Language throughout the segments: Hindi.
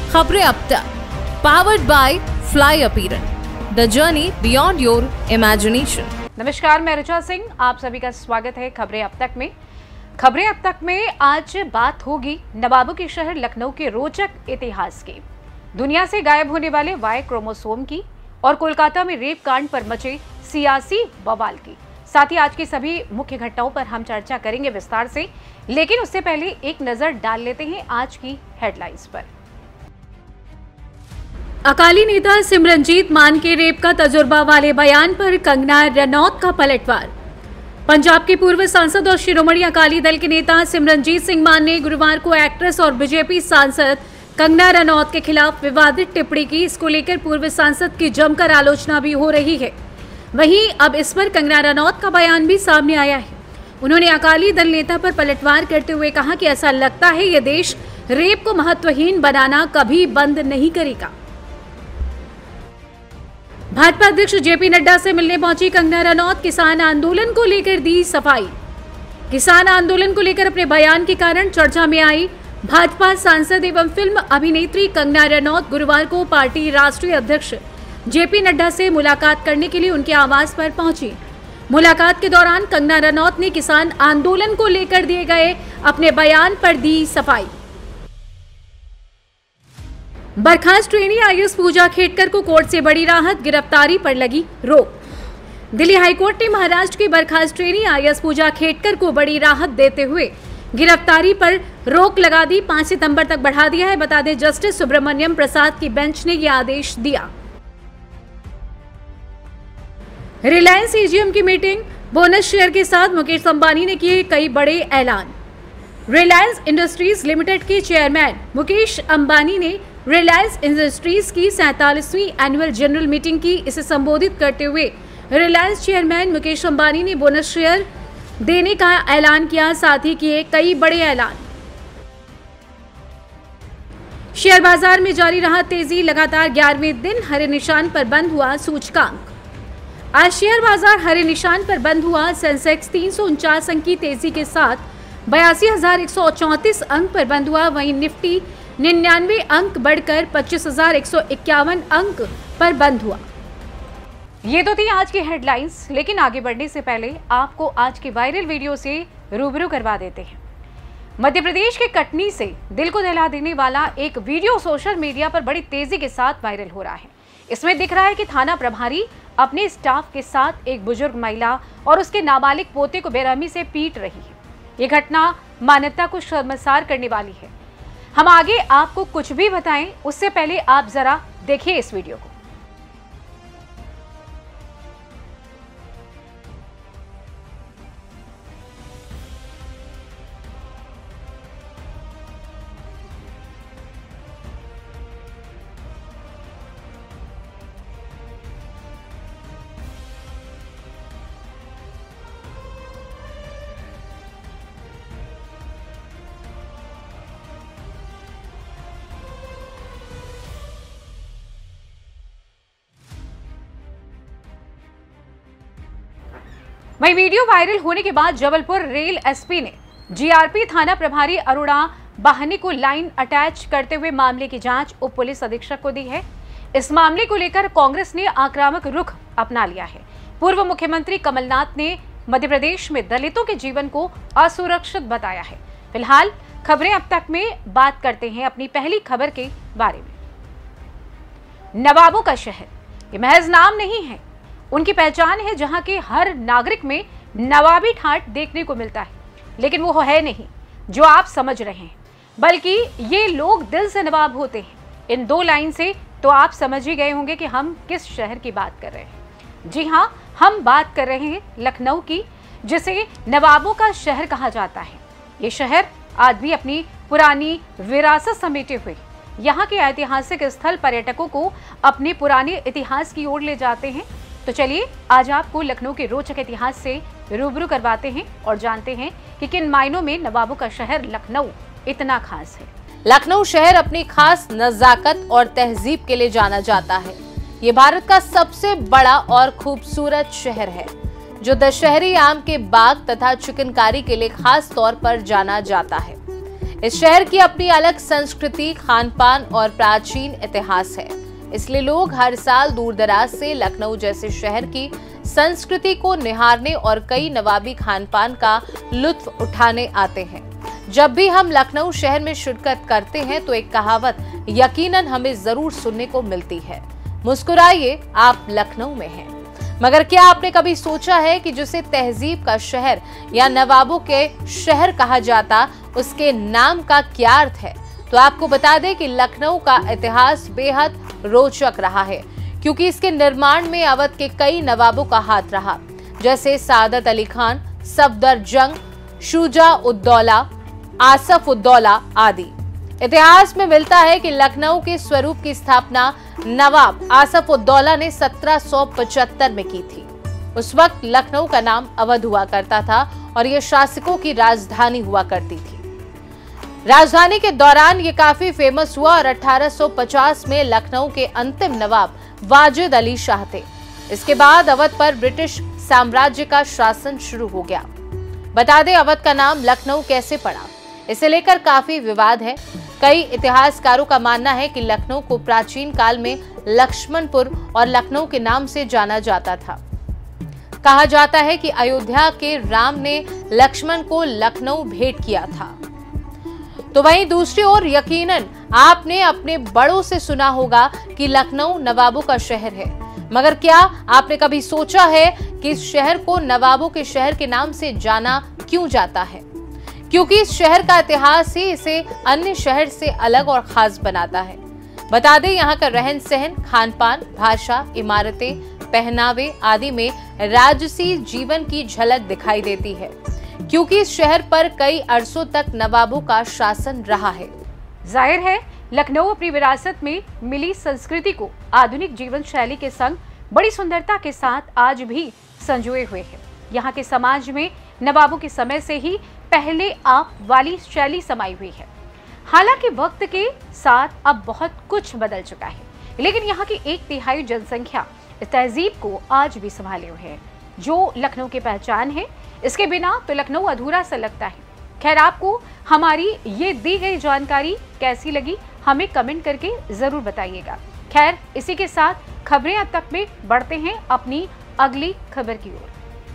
खबरें अब तक, powered by fly appearance, the journey beyond your imagination. नमस्कार, मैं ऋचा सिंह, आप सभी का स्वागत है खबरें अब तक में। खबरें अब तक में आज बात होगी नवाबों के शहर लखनऊ के रोचक इतिहास की, दुनिया से गायब होने वाले वाई क्रोमोसोम की और कोलकाता में रेप कांड पर मचे सियासी बवाल की। साथ ही आज की सभी मुख्य घटनाओं पर हम चर्चा करेंगे विस्तार से, लेकिन उससे पहले एक नजर डाल लेते हैं आज की हेडलाइंस पर। अकाली नेता सिमरनजीत मान के रेप का तजुर्बा वाले बयान पर कंगना रनौत का पलटवार। पंजाब के पूर्व सांसद और शिरोमणि अकाली दल के नेता सिमरनजीत सिंह मान ने गुरुवार को एक्ट्रेस और बीजेपी सांसद कंगना रनौत के खिलाफ विवादित टिप्पणी की। इसको लेकर पूर्व सांसद की जमकर आलोचना भी हो रही है। वहीं अब इस पर कंगना रनौत का बयान भी सामने आया है। उन्होंने अकाली दल नेता पर पलटवार करते हुए कहा कि ऐसा लगता है ये देश रेप को महत्वहीन बनाना कभी बंद नहीं करेगा। भाजपा अध्यक्ष जेपी नड्डा से मिलने पहुंची कंगना रनौत, किसान आंदोलन को लेकर दी सफाई। किसान आंदोलन को लेकर अपने बयान के कारण चर्चा में आई। भाजपा सांसद एवं फिल्म अभिनेत्री कंगना रनौत गुरुवार को पार्टी राष्ट्रीय अध्यक्ष जेपी नड्डा से मुलाकात करने के लिए उनके आवास पर पहुंची। मुलाकात के दौरान कंगना रनौत ने किसान आंदोलन को लेकर दिए गए अपने बयान पर दी सफाई। बर्खास्त ट्रेनी आईएएस पूजा खेड़कर को कोर्ट से बड़ी राहत, गिरफ्तारी पर लगी रोक। दिल्ली हाईकोर्ट ने महाराष्ट्र की बर्खास्त ट्रेनी आईएएस पूजा खेड़कर को बड़ी राहत देते हुए गिरफ्तारी पर रोक लगा दी। 5 सितंबर तक बढ़ा दिया है। बता दें, जस्टिस सुब्रमण्यम प्रसाद की बेंच ने यह आदेश दिया। रिलायंस एजीएम की मीटिंग, बोनस शेयर के साथ मुकेश अंबानी ने किए कई बड़े ऐलान। रिलायंस इंडस्ट्रीज लिमिटेड के चेयरमैन मुकेश अंबानी ने रिलायंस इंडस्ट्रीज की 47वीं एनुअल जनरल मीटिंग की। इसे संबोधित करते हुए रिलायंस चेयरमैन मुकेश अंबानी ने बोनस शेयर देने का ऐलान किया, साथ ही किए कई बड़े ऐलान। शेयर बाजार में जारी रहा तेजी, लगातार 11वें दिन हरे निशान पर बंद हुआ सूचकांक। आज शेयर बाजार हरे निशान पर बंद हुआ। सेंसेक्स 349 अंक की तेजी के साथ 82,134 अंक पर बंद हुआ। वहीं निफ्टी 99 अंक बढ़कर 25,151 अंक पर बंद हुआ। ये तो थी आज की हेडलाइंस, लेकिन आगे बढ़ने से पहले आपको आज की वायरल वीडियो से रूबरू करवा देते हैं। मध्य प्रदेश के कटनी से दिल को दहला देने वाला एक वीडियो सोशल मीडिया पर बड़ी तेजी के साथ वायरल हो रहा है। इसमें दिख रहा है कि थाना प्रभारी अपने स्टाफ के साथ एक बुजुर्ग महिला और उसके नाबालिग पोते को बेरहमी से पीट रही है। ये घटना मानवता को शर्मसार करने वाली है। हम आगे आपको कुछ भी बताएं, उससे पहले आप जरा देखिए इस वीडियो को। वही वीडियो वायरल होने के बाद जबलपुर रेल एसपी ने जीआरपी थाना प्रभारी अरुणा बाहनी को लाइन अटैच करते हुए मामले की जांच उप पुलिस अधीक्षक को दी है। इस मामले को लेकर कांग्रेस ने आक्रामक रुख अपना लिया है। पूर्व मुख्यमंत्री कमलनाथ ने मध्य प्रदेश में दलितों के जीवन को असुरक्षित बताया है। फिलहाल खबरें अब तक में बात करते हैं अपनी पहली खबर के बारे में। नवाबों का शहर, ये महज नाम नहीं है, उनकी पहचान है जहां के हर नागरिक में नवाबी ठाट देखने को मिलता है। लेकिन वो है नहीं जो आप समझ रहे हैं, बल्कि ये लोग दिल से नवाब होते हैं। इन 2 लाइन से तो आप समझ ही गए होंगे कि हम किस शहर की बात कर रहे हैं। जी हाँ, हम बात कर रहे हैं लखनऊ की, जिसे नवाबों का शहर कहा जाता है। ये शहर आज भी अपनी पुरानी विरासत समेटे हुए यहाँ के ऐतिहासिक स्थल पर्यटकों को अपने पुराने इतिहास की ओर ले जाते हैं। तो चलिए आज आपको लखनऊ के रोचक इतिहास से रूबरू करवाते हैं और जानते हैं कि किन मायनों में नवाबों का शहर लखनऊ इतना खास है। लखनऊ शहर अपनी खास नजाकत और तहजीब के लिए जाना जाता है। ये भारत का सबसे बड़ा और खूबसूरत शहर है, जो दशहरी आम के बाग तथा चिकनकारी के लिए खास तौर पर जाना जाता है। इस शहर की अपनी अलग संस्कृति, खान पान और प्राचीन इतिहास है। इसलिए लोग हर साल दूर दराज से लखनऊ जैसे शहर की संस्कृति को निहारने और कई नवाबी खान पान का लुत्फ उठाने आते हैं। जब भी हम लखनऊ शहर में शिरकत करते हैं तो एक कहावत यकीनन हमें जरूर सुनने को मिलती है, मुस्कुराइए आप लखनऊ में हैं। मगर क्या आपने कभी सोचा है कि जिसे तहजीब का शहर या नवाबों के शहर कहा जाता, उसके नाम का क्या अर्थ है? तो आपको बता दें कि लखनऊ का इतिहास बेहद रोचक रहा है, क्योंकि इसके निर्माण में अवध के कई नवाबों का हाथ रहा, जैसे सादत अली खान, सफदरजंग, शुजा उद्दौला, आसफ उद्दौला आदि। इतिहास में मिलता है कि लखनऊ के स्वरूप की स्थापना नवाब आसफ उद्दौला ने 1775 में की थी। उस वक्त लखनऊ का नाम अवध हुआ करता था और यह शासकों की राजधानी हुआ करती थी। राजधानी के दौरान ये काफी फेमस हुआ और 1850 में लखनऊ के अंतिम नवाब वाजिद अली शाह थे। इसके बाद अवध पर ब्रिटिश साम्राज्य का शासन शुरू हो गया। बता दें, अवध का नाम लखनऊ कैसे पड़ा, इसे लेकर काफी विवाद है। कई इतिहासकारों का मानना है कि लखनऊ को प्राचीन काल में लक्ष्मणपुर और लखनऊ के नाम से जाना जाता था। कहा जाता है कि अयोध्या के राम ने लक्ष्मण को लखनऊ भेंट किया था। तो वहीं दूसरी ओर यकीनन आपने अपने बड़ों से सुना होगा कि लखनऊ नवाबों का शहर है। मगर क्या आपने कभी सोचा है कि इस शहर को नवाबों के शहर के नाम से जाना क्यों जाता है? क्योंकि इस शहर का इतिहास ही इसे अन्य शहर से अलग और खास बनाता है। बता दें, यहाँ का रहन सहन, खान पान, भाषा, इमारतें, पहनावे आदि में राजसी जीवन की झलक दिखाई देती है, क्योंकि इस शहर पर कई अरसों तक नवाबों का शासन रहा है। जाहिर है, लखनऊ अपनी विरासत में मिली संस्कृति को आधुनिक जीवन शैली के संग बड़ी सुंदरता के साथ आज भी संजोए हुए है। यहाँ के समाज में नवाबों के समय से ही पहले आप वाली शैली समाई हुई है। हालांकि वक्त के साथ अब बहुत कुछ बदल चुका है, लेकिन यहाँ की 1/3 जनसंख्या इस तहजीब को आज भी संभाले हुए है, जो लखनऊ की पहचान है। इसके बिना तो लखनऊ अधूरा सा लगता है। खैर, आपको हमारी ये दी गई जानकारी कैसी लगी, हमें कमेंट करके जरूर बताइएगा। खैर, इसी के साथ खबरें अब तक में बढ़ते हैं अपनी अगली खबर की ओर।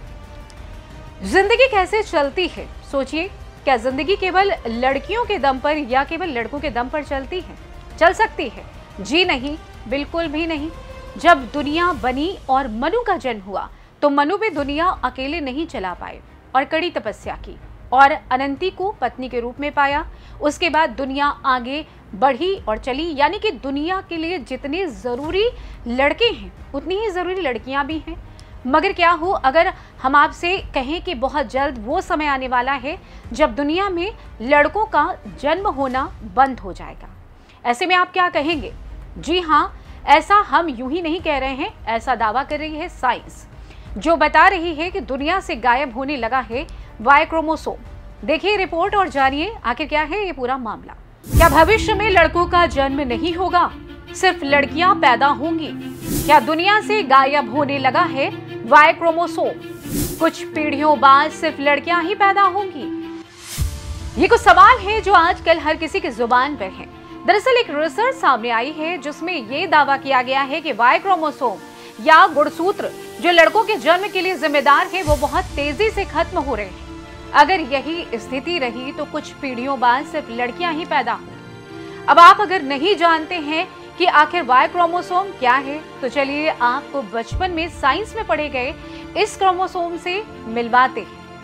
जिंदगी कैसे चलती है, सोचिए, क्या जिंदगी केवल लड़कियों के दम पर या केवल लड़कों के दम पर चलती है? चल सकती है? जी नहीं, बिल्कुल भी नहीं। जब दुनिया बनी और मनु का जन्म हुआ तो मनु भी दुनिया अकेले नहीं चला पाए और कड़ी तपस्या की और अनंती को पत्नी के रूप में पाया। उसके बाद दुनिया आगे बढ़ी और चली, यानी कि दुनिया के लिए जितने जरूरी लड़के हैं उतनी ही जरूरी लड़कियां भी हैं। मगर क्या हो अगर हम आपसे कहें कि बहुत जल्द वो समय आने वाला है जब दुनिया में लड़कों का जन्म होना बंद हो जाएगा। ऐसे में आप क्या कहेंगे? जी हाँ, ऐसा हम यूं ही नहीं कह रहे हैं, ऐसा दावा कर रही है साइंस, जो बता रही है कि दुनिया से गायब होने लगा है वाई क्रोमोसोम। देखिए रिपोर्ट और जानिए आखिर क्या है ये पूरा मामला। क्या भविष्य में लड़कों का जन्म नहीं होगा, सिर्फ लड़कियां पैदा होंगी? क्या दुनिया से गायब होने लगा है वाई क्रोमोसोम? कुछ पीढ़ियों बाद सिर्फ लड़कियां ही पैदा होंगी? ये कुछ सवाल है जो आजकल हर किसी की जुबान पर है। दरअसल एक रिसर्च सामने आई है जिसमें ये दावा किया गया है कि वाई क्रोमोसोम या गुणसूत्र जो लड़कों के जन्म के लिए जिम्मेदार है वो बहुत तेजी से खत्म हो रहे हैं। अगर यही स्थिति रही तो कुछ पीढ़ियों बाद सिर्फ लड़कियां ही पैदा होंगी। अब आप अगर नहीं जानते हैं कि आखिर वाई क्रोमोसोम क्या है, तो चलिए आपको बचपन में साइंस में पढ़े गए इस क्रोमोसोम से मिलवाते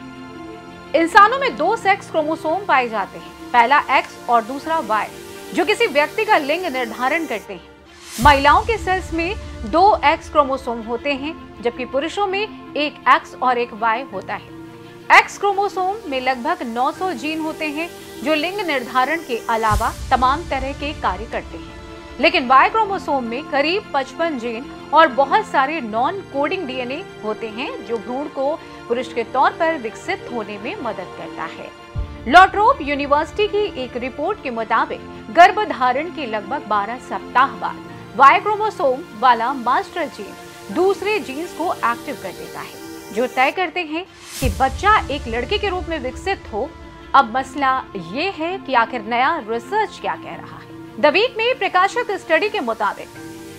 हैं। इंसानों में 2 सेक्स क्रोमोसोम पाए जाते हैं, पहला एक्स और दूसरा वाई, जो किसी व्यक्ति का लिंग निर्धारण करते हैं। महिलाओं के सेल्स में 2 एक्स क्रोमोसोम होते हैं, जबकि पुरुषों में 1 एक्स और 1 वाई होता है। एक्स क्रोमोसोम में लगभग 900 जीन होते हैं जो लिंग निर्धारण के अलावा तमाम तरह के कार्य करते हैं, लेकिन वाई क्रोमोसोम में करीब 55 जीन और बहुत सारे नॉन कोडिंग डीएनए होते हैं जो भ्रूण को पुरुष के तौर पर विकसित होने में मदद करता है। लॉट्रोप यूनिवर्सिटी की एक रिपोर्ट के मुताबिक गर्भधारण के लगभग 12 सप्ताह बाद वाई क्रोमोसोम वाला मास्टर जीन दूसरे जीन्स को एक्टिव कर देता है, जो तय करते हैं कि बच्चा एक लड़के के रूप में विकसित हो अब मसला ये है कि आखिर नया रिसर्च क्या कह रहा है। द वीक में प्रकाशित स्टडी के मुताबिक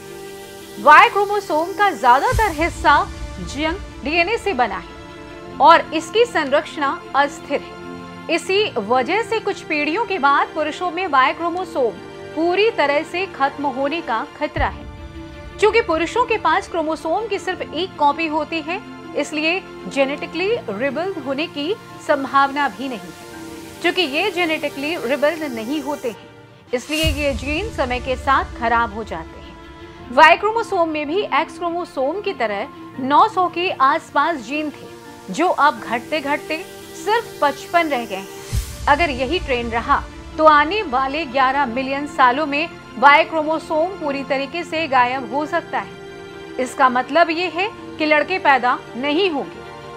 वाई क्रोमोसोम का ज्यादातर हिस्सा जंग डीएनए से बना है और इसकी संरचना अस्थिर है। इसी वजह से कुछ पीढ़ियों के बाद पुरुषों में वाई क्रोमोसोम पूरी तरह से खत्म होने का खतरा है। क्योंकि पुरुषों के पास क्रोमोसोम की सिर्फ एक कॉपी होती है, इसलिए जेनेटिकली रिबल्ड होने की संभावना भी नहीं है। क्योंकि ये जेनेटिकली रिबल्ड नहीं होते हैं, इसलिए ये जीन समय के साथ खराब हो जाते हैं। वाई क्रोमोसोम में भी एक्स क्रोमोसोम की तरह 900 के आसपास जीन थे, जो अब घटते घटते सिर्फ 55 रह गए हैं। अगर यही ट्रेंड रहा तो आने वाले 11 मिलियन सालों में वाई क्रोमोसोम पूरी तरीके से गायब हो सकता है। इसका मतलब ये है कि लड़के पैदा नहीं होंगे।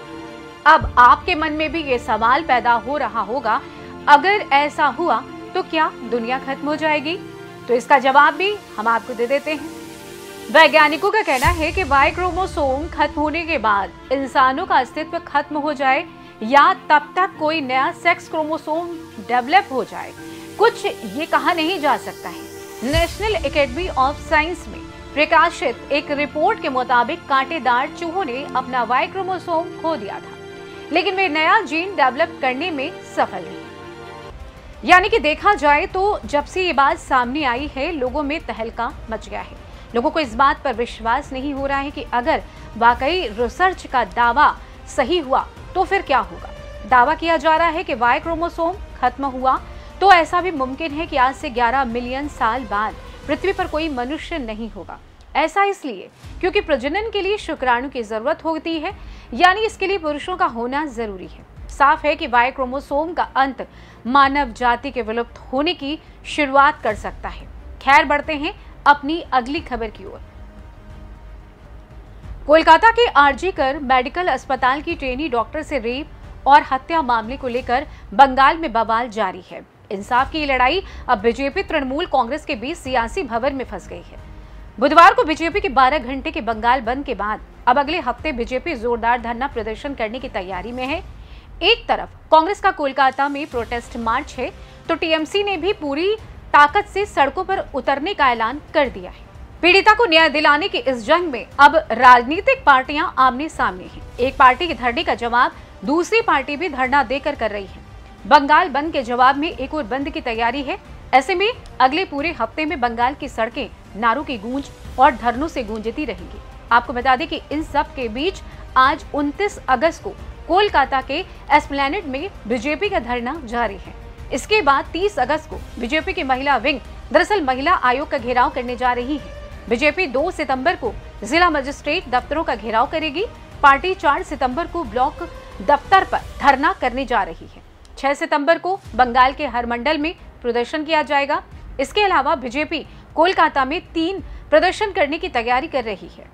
अब आपके मन में भी ये सवाल पैदा हो रहा होगा, अगर ऐसा हुआ तो क्या दुनिया खत्म हो जाएगी? तो इसका जवाब भी हम आपको दे देते हैं। वैज्ञानिकों का कहना है कि वाई क्रोमोसोम खत्म होने के बाद इंसानों का अस्तित्व खत्म हो जाए या तब तक कोई नया सेक्स क्रोमोसोम डेवलप हो जाए, कुछ ये कहा नहीं जा सकता है। नेशनल एकेडमी ऑफ साइंस में प्रकाशित एक रिपोर्ट के मुताबिक कांटेदार चूहों ने अपना वाई क्रोमोसोम खो दिया था, लेकिन वे नया जीन डेवलप करने में सफल रहे। यानी कि देखा जाए तो जब से ये बात सामने आई है, लोगों में तहलका मच गया है। लोगों को इस बात पर विश्वास नहीं हो रहा है कि अगर वाकई रिसर्च का दावा सही हुआ तो फिर क्या होगा। दावा किया जा रहा है कि वाई क्रोमोसोम खत्म हुआ तो ऐसा भी मुमकिन है कि आज से 11 मिलियन साल बाद पृथ्वी पर कोई मनुष्य नहीं होगा। ऐसा इसलिए क्योंकि प्रजनन के लिए शुक्राणु की जरूरत होती है, यानी इसके लिए पुरुषों का होना जरूरी है। साफ है कि वाई क्रोमोसोम का अंत मानव जाति के विलुप्त होने की शुरुआत कर सकता है। खैर, बढ़ते हैं अपनी अगली खबर की ओर। कोलकाता के आरजी-कर मेडिकल अस्पताल की ट्रेनी डॉक्टर से रेप और हत्या मामले को लेकर बंगाल में बवाल जारी है। इंसाफ की लड़ाई अब बीजेपी तृणमूल कांग्रेस के बीच सियासी भंवर में फंस गई है। बुधवार को बीजेपी के 12 घंटे के बंगाल बंद के बाद अब अगले हफ्ते बीजेपी जोरदार धरना प्रदर्शन करने की तैयारी में है। एक तरफ कांग्रेस का कोलकाता में प्रोटेस्ट मार्च है, तो टीएमसी ने भी पूरी ताकत से सड़कों पर उतरने का ऐलान कर दिया है। पीड़िता को न्याय दिलाने की इस जंग में अब राजनीतिक पार्टियां आमने सामने हैं। एक पार्टी के धरने का जवाब दूसरी पार्टी भी धरना देकर कर रही है। बंगाल बंद के जवाब में एक और बंद की तैयारी है। ऐसे में अगले पूरे हफ्ते में बंगाल की सड़कें नारों की गूंज और धरनों से गूंजती रहेंगी। आपको बता दें कि इन सब के बीच आज 29 अगस्त को कोलकाता के एस्प्लैनेड में बीजेपी का धरना जारी है। इसके बाद 30 अगस्त को बीजेपी की महिला विंग दरअसल महिला आयोग का घेराव करने जा रही है। बीजेपी 2 सितंबर को जिला मजिस्ट्रेट दफ्तरों का घेराव करेगी। पार्टी 4 सितंबर को ब्लॉक दफ्तर पर धरना करने जा रही है। 6 सितंबर को बंगाल के हर मंडल में प्रदर्शन किया जाएगा। इसके अलावा बीजेपी कोलकाता में 3 प्रदर्शन करने की तैयारी कर रही है।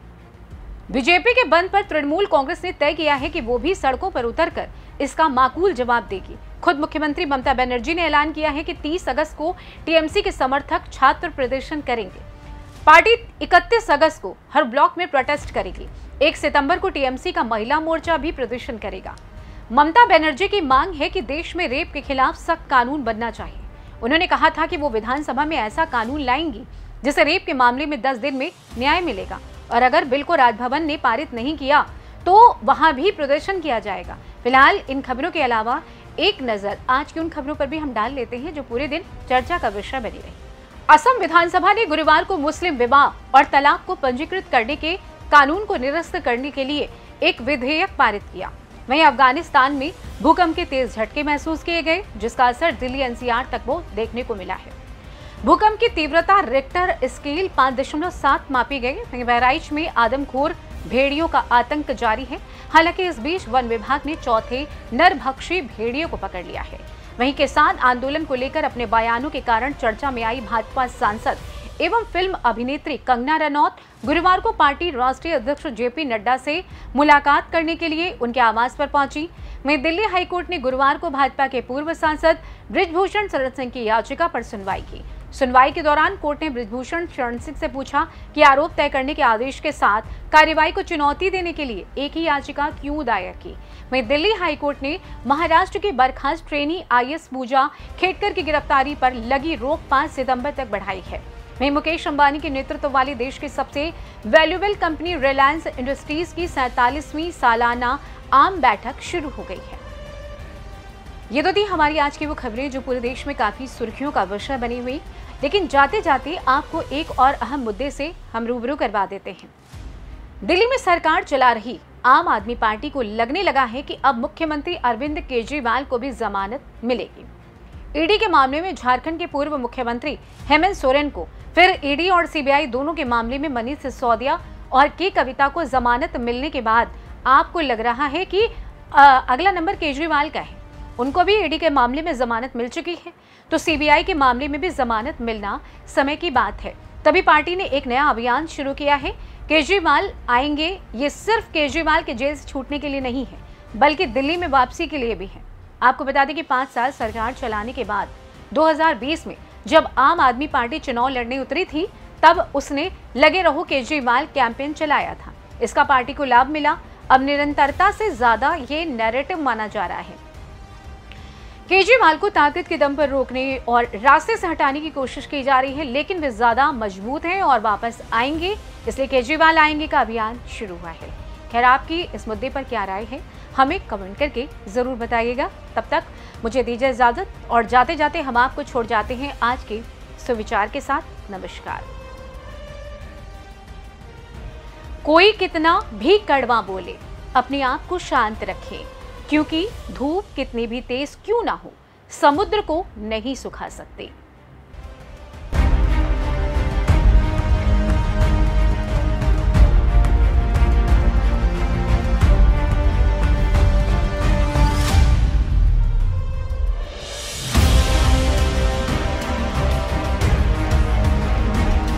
बीजेपी के बंद पर तृणमूल कांग्रेस ने तय किया है कि वो भी सड़कों पर उतरकर इसका माकूल जवाब देगी। खुद मुख्यमंत्री ममता बनर्जी ने ऐलान किया है कि 30 अगस्त को टीएमसी के समर्थक छात्र प्रदर्शन करेंगे। पार्टी 31 अगस्त को हर ब्लॉक में प्रोटेस्ट करेगी। 1 सितंबर को टीएमसी का महिला मोर्चा भी प्रदर्शन करेगा। ममता बनर्जी की मांग है कि देश में रेप के खिलाफ सख्त कानून बनना चाहिए। उन्होंने कहा था कि वो विधानसभा में ऐसा कानून लाएंगी जिससे रेप के मामले में 10 दिन में न्याय मिलेगा, और अगर बिल को राजभवन ने पारित नहीं किया तो वहां भी प्रदर्शन किया जाएगा। फिलहाल इन खबरों के अलावा एक नजर आज की उन खबरों पर भी हम डाल लेते हैं जो पूरे दिन चर्चा का विषय बनी रही। असम विधानसभा ने गुरुवार को मुस्लिम विवाह और तलाक को पंजीकृत करने के कानून को निरस्त करने के लिए एक विधेयक पारित किया। वहीं अफगानिस्तान में भूकंप के तेज झटके महसूस किए गए, जिसका असर दिल्ली एनसीआर तक वो देखने को मिला है। भूकंप की तीव्रता रिक्टर स्केल 5.7 मापी गई। वहीं बहराइच में आदमखोर भेड़ियों का आतंक जारी है। हालांकि इस बीच वन विभाग ने चौथे नरभक्षी भेड़ियों को पकड़ लिया है। वहीं किसान आंदोलन को लेकर अपने बयानों के कारण चर्चा में आई भाजपा सांसद एवं फिल्म अभिनेत्री कंगना रनौत गुरुवार को पार्टी राष्ट्रीय अध्यक्ष जेपी नड्डा से मुलाकात करने के लिए उनके आवास पर पहुंची। वहीं दिल्ली हाईकोर्ट ने गुरुवार को भाजपा के पूर्व सांसद बृजभूषण शरण सिंह की याचिका पर सुनवाई की। सुनवाई के दौरान कोर्ट ने बृजभूषण शरण सिंह से पूछा कि आरोप तय करने के आदेश के साथ कार्रवाई को चुनौती देने के लिए एक ही याचिका क्यों दायर की। वहीं दिल्ली हाईकोर्ट ने महाराष्ट्र की बर्खास्त ट्रेनी IAS पूजा खेडकर की गिरफ्तारी पर लगी रोक 5 सितंबर तक बढ़ाई है। वहीं मुकेश अंबानी के नेतृत्व वाली देश की सबसे वैल्यूएबल कंपनी रिलायंस इंडस्ट्रीज की 47वीं सालाना आम बैठक शुरू हो गई है। ये तो थी हमारी आज की वो खबरें जो पूरे देश में काफी सुर्खियों का विषय बनी हुई, लेकिन जाते जाते आपको एक और अहम मुद्दे से हम रूबरू करवा देते हैं। दिल्ली में सरकार चला रही आम आदमी पार्टी को लगने लगा है कि अब मुख्यमंत्री अरविंद केजरीवाल को भी जमानत मिलेगी। ईडी के मामले में झारखंड के पूर्व मुख्यमंत्री हेमंत सोरेन को, फिर ईडी और सीबीआई दोनों के मामले में मनीष सिसोदिया और के कविता को जमानत मिलने के बाद आपको लग रहा है कि अगला नंबर केजरीवाल का है। उनको भी ईडी के मामले में जमानत मिल चुकी है, तो सीबीआई के मामले में भी जमानत मिलना समय की बात है। तभी पार्टी ने एक नया अभियान शुरू किया है। केजरीवाल आएंगे, ये सिर्फ केजरीवाल के जेल से छूटने के लिए नहीं है, बल्कि दिल्ली में वापसी के लिए भी है। आपको बता दें कि 5 साल सरकार चलाने के बाद 2020 में जब आम आदमी पार्टी चुनाव लड़ने उतरी थी, तब उसने लगे रहो केजरीवाल कैंपेन चलाया था। इसका पार्टी को लाभ मिला। अब निरंतरता से ज्यादा ये नैरेटिव माना जा रहा है। केजरीवाल को ताकत के दम पर रोकने और रास्ते से हटाने की कोशिश की जा रही है, लेकिन वे ज्यादा मजबूत हैं और वापस आएंगे, इसलिए केजरीवाल आएंगे का अभियान शुरू हुआ है। खैर, आपकी इस मुद्दे पर क्या राय है, हमें कमेंट करके जरूर बताइएगा। तब तक मुझे दीजिए इजाजत और जाते जाते हम आपको छोड़ जाते हैं आज के सुविचार के साथ। नमस्कार। कोई कितना भी कड़वा बोले, अपने आप को शांत रखें, क्योंकि धूप कितनी भी तेज क्यों ना हो, समुद्र को नहीं सुखा सकते।